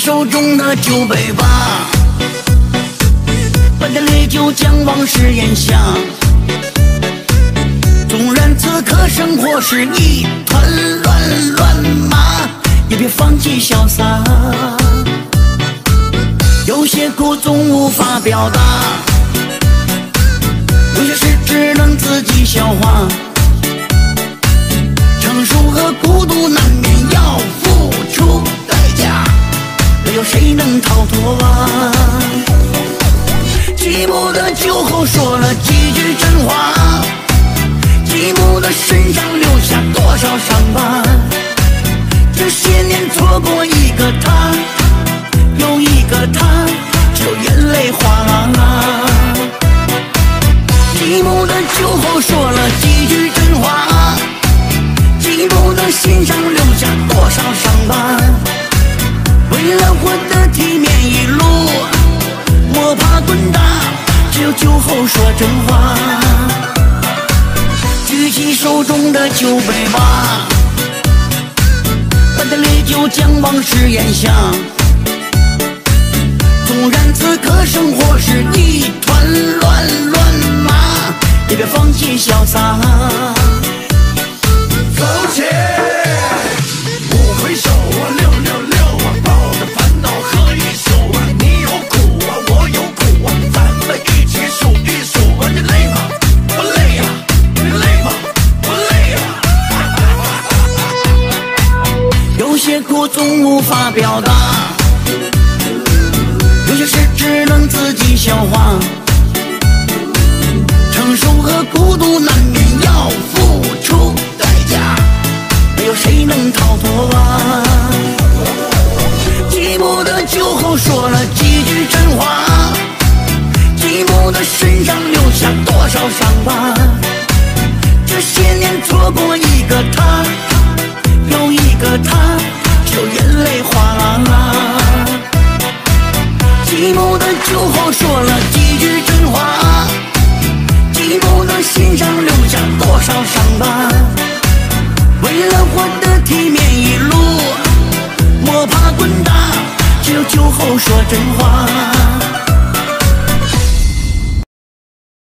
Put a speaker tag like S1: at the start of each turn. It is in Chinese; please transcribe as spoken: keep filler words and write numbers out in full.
S1: 手中的酒杯吧，半点烈酒将往事咽下。纵然此刻生活是一团乱乱麻，也别放弃潇洒。有些苦总无法表达，有些事只能自己消化。成熟和孤独难免要付出代价，没有谁能逃脱啊。寂寞的酒后说了几句真话，寂寞的身上留下多少伤疤。这些年错过一个他，又一个他，只有眼泪哗啦啦。寂寞的酒后说了几句真话，寂寞的心上留下多少伤疤。为了活得体面一路摸爬滚打，只有酒后说真话。举起手中的酒杯吧，半点烈酒将往事咽下。纵然此刻生活是一团乱乱麻，也别放弃潇洒。
S2: 走起，不回首啊，六六六啊，把我的烦恼喝一宿啊。你有苦啊，我有苦啊，咱们一起数一数啊。你累吗？不累呀、啊。你累吗？不累呀、
S1: 啊。有些苦总无法表达，有些事只能自己消化。成熟和孤独难免要付出代价，没有谁能逃脱啊。寂寞的酒后说了几句真话，寂寞的身上留下多少伤疤。这些年错过一个他，又一个他，只有眼泪哗啦啦。寂寞的酒后说了几句真话，寂寞的心上留下多少伤疤。为了活得体面一路摸爬滚打，只有酒后说真话。